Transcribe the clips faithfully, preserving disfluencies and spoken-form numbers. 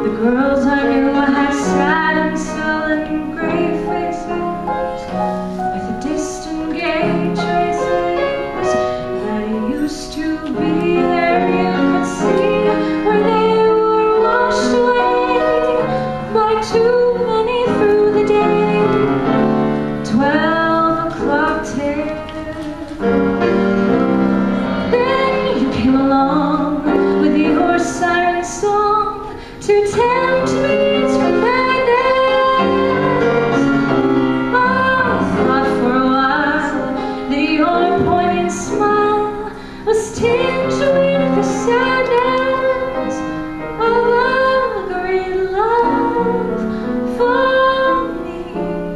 The girls I knew had sad and sullen grey faces, with distant gay traces that used to be there. You could see where they were washed away by too many through the day. Twelve o'clock till. Then you came along with your siren song to tempt me to madness. I thought for a while that your poignant smile was tinged with the sadness of a great love for me.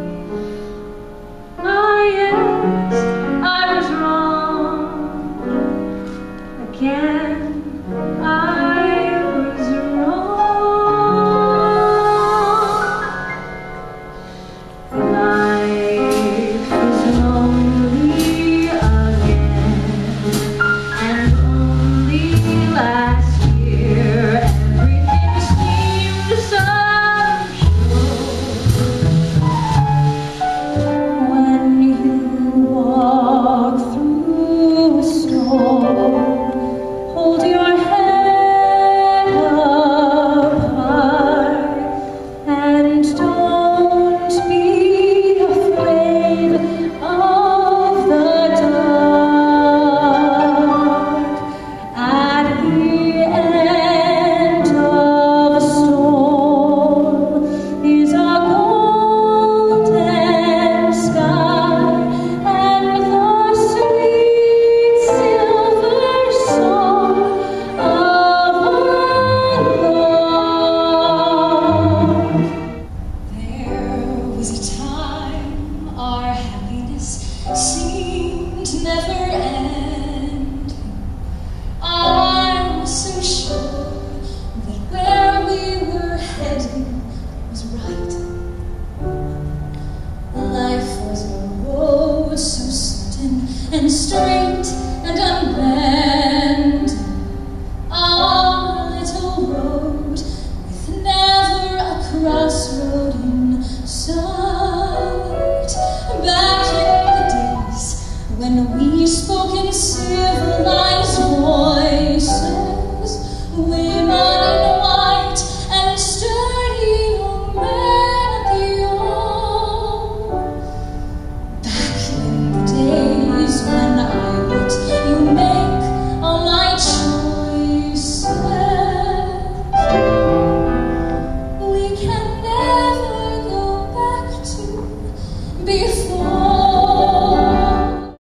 Ah, yes, I was wrong again. I was wrong. Life is lonely again, and only last year everything seemed so sure. When you walk through a storm, hold your head up high and don't be afraid of the dark. At the end of a storm is a golden sky and the sweet silver song of love. There was a time our happiness seemed to never end. I was so sure that where we were heading was right. Life was a road so certain and straight and unbending. Our little road with never a crossroad in sight. Back in the days when we spoke in civilized voices, women in white and sturdy young men at the oar. Back in the days when I let you make all my choices, we can never go back to before.